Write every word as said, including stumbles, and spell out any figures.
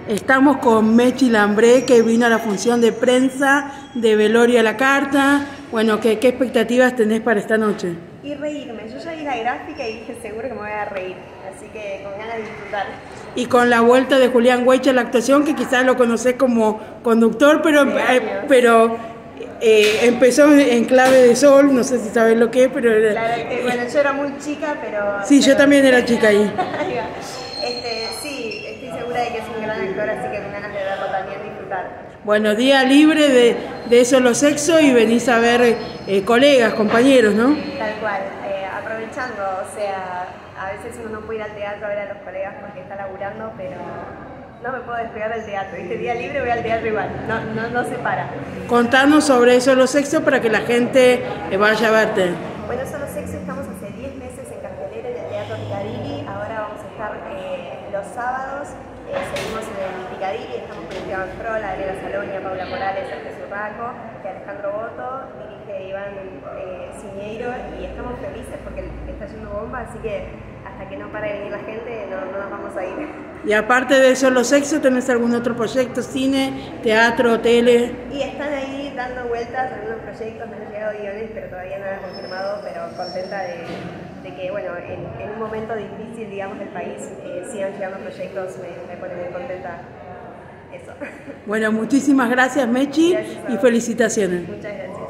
Estamos con Mechi Lambré, que vino a la función de prensa de Velorio a la Carta. Bueno, ¿qué, qué expectativas tenés para esta noche? Y reírme. Yo ya vi la gráfica y dije seguro que me voy a reír. Así que con ganas de disfrutar. Y con la vuelta de Julián Weicha a la actuación, que quizás lo conocés como conductor, pero, eh, pero eh, empezó en clave de sol, no sé si sabés lo que es, pero... Claro que, bueno, yo era muy chica, pero... Sí, pero... yo también era chica ahí. este, sí, estoy segura de que es un gran actor, así que con ganas de verlo también, disfrutar. Bueno, día libre de, de eso los sexos y venís a ver eh, colegas, compañeros, ¿no? Tal cual, eh, aprovechando, o sea, a veces uno no puede ir al teatro a ver a los colegas porque está laburando, pero no me puedo despegar del teatro. Este día libre voy al teatro igual, no, no, no se para. Contanos sobre eso los sexos para que la gente eh, vaya a verte. Bueno, Solo Sexo estamos hace diez meses en cartelera en el Teatro Picadilly, ahora vamos a estar eh, los sábados, eh, seguimos en el Picadilly, estamos con Esteban Frola, Adriana Salonia, Paula Morales, Sergio Zurraco, y Alejandro Boto, dirige Iván eh, Ciñeiro, y estamos felices porque está yendo bomba, así que hasta que no pare de venir la gente no, no nos vamos a ir. Y aparte de eso los sexos, ¿tenés algún otro proyecto? ¿Cine, teatro, tele? Y están ahí dando vueltas algunos proyectos, me han llegado guiones, pero todavía nada confirmado, pero contenta de, de que, bueno, en, en un momento difícil, digamos, del país, eh, sigan llegando proyectos, me, me pone muy contenta eso. Bueno, muchísimas gracias, Mechi, Gracias a y vos. felicitaciones. Muchas gracias.